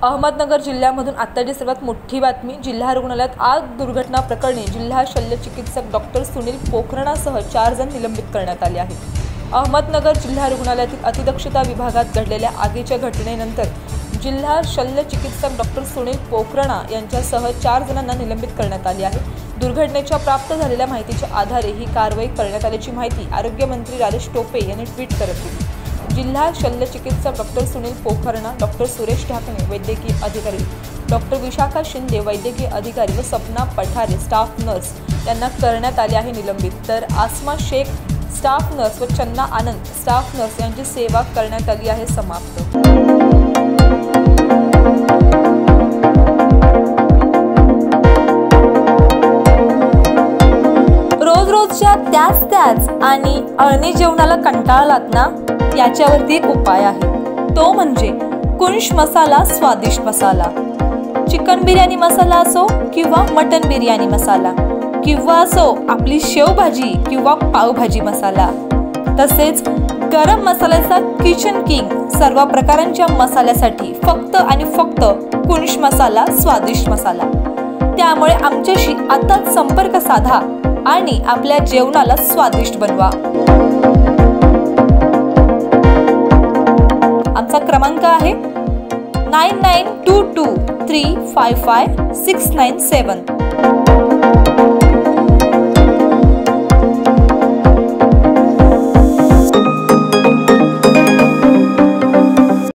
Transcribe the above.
अहमदनगर जिल्ह्यामधून आत्ताची सर्वात मोठी बातमी। जिल्हा रुग्णालयात आग दुर्घटना प्रकरणी जिल्हा शल्य चिकित्सक डॉक्टर सुनील पोखरणासह 4 जण निलंबित करण्यात आले आहेत। अहमदनगर जिल्हा रुग्णालयातील अतिदक्षता विभागात घडलेल्या आगीच्या घटनेनंतर जिल्हा शल्य चिकित्सक डॉक्टर सुनील पोखरणा यांच्यासह 4 जणांना निलंबित करण्यात आले आहे। दुर्घटनेच्या प्राप्त झालेल्या माहितीच्या आधारे ही कारवाई करण्यात आल्याची माहिती आरोग्यमंत्री राजेश टोपे यांनी ट्विट करत दिली। जिल्हा शल्य चिकित्सक डॉक्टर सुनील पोखरणा, डॉक्टर सुरेश ढाकणे वैद्यकीय अधिकारी, डॉक्टर विशाखा शिंदे वैद्यकीय अधिकारी व सपना पठारे स्टाफ नर्स यांना करण्यात आले आहे निलंबित। तर आसमा शेख स्टाफ नर्स व चन्ना आनंद स्टाफ नर्स यांची सेवा करण्यात आली आहे समाप्त। रोजच्या त्याच आणि अळणी जेवणाला कंटाळलात ना, याच्यावरती एक उपाय आहे, तो म्हणजे कुंश मसाला स्वादिष्ट मसाला। चिकन बिर्याणी मसाला असो किंवा मटन बिर्याणी मसाला, किंवा असो आपली शेवभाजी किंवा पावभाजी मसाला, तसेच गरम मसाल्याचा किचन किंग सर्व प्रकारांच्या मसाल्यासाठी फक्त आणि फक्त कुंश मसाला स्वादिष्ट मसाला। त्यामुळे आमच्याशी आताच संपर्क साधा आणि आपल्या जेवणाला स्वादिष्ट बनवा। आमचा क्रमांक आहे 9922355697।